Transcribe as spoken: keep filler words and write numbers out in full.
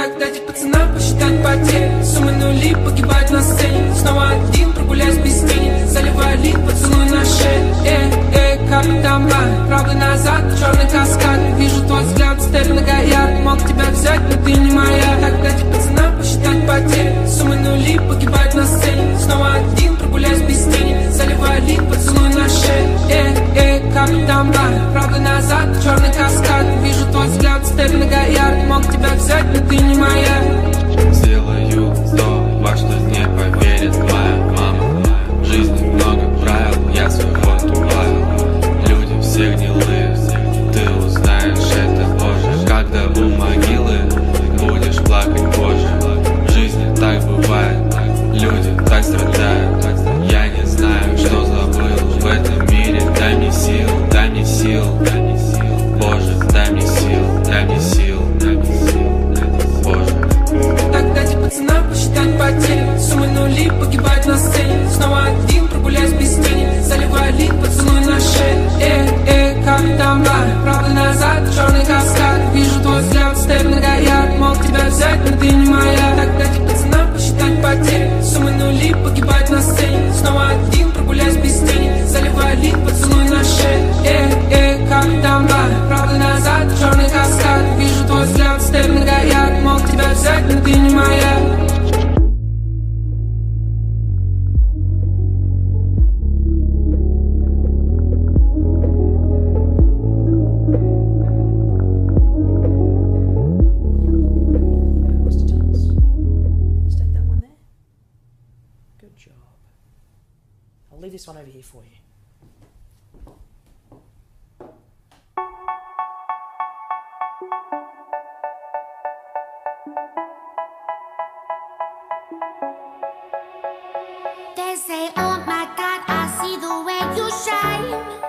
Так дайте пацанам посчитать потери. Суммы нули погибают на сцене. Снова один, прогуляюсь без тени. Заливаю лид, поцелуй на шее. Эй, эй, капитан Блан, правда назад, черный каскад. Вижу твой взгляд, стель многоярд. Мог тебя взять, но ты не моя. Так дайте пацанам посчитать потери. Суммы нули погибают на сцене. Снова один, прогуляюсь без тени. Заливаю лид, поцелуй на шее. Эй, эй, капитан Блан, правда назад, черный каскад. Вижу твой взгляд, стель многоярд. Мог тебя взять, но ты не моя. Сделаю то, во что не поверит моя мама. В жизни много правил, я свой ход убавил. Люди все гнилые, ты узнаешь это позже. Когда у могилы будешь плакать позже. В жизни так бывает, люди так страдают. Я не знаю, что забыл в этом мире. Дай мне сил, дай мне сил, Боже, дай мне сил, дай мне сил, Боже. Так дайте пацанам посчитать потери. Суммы нули погибают на сцене. Снова один, прогуляюсь без тени. Заливаю лид, поцелуй на шее. Эй, эй, капитан Блан, правда назад, черный каскад. Вижу твой взгляд, степь многоярд. Мог тебя взять, но ты не моя. Так дайте пацанам посчитать потери. Суммы нули погибают на сцене. Снова один, прогуляюсь без тени. Заливаю лид, поцелуй на шее. Эй, эй, капитан Блан, правда назад, черный каскад. Вижу твой взгляд, степь многоярд. Мог тебя взять, но ты не моя. Good job. I'll leave this one over here for you. They say, oh my God, I see the way you shine.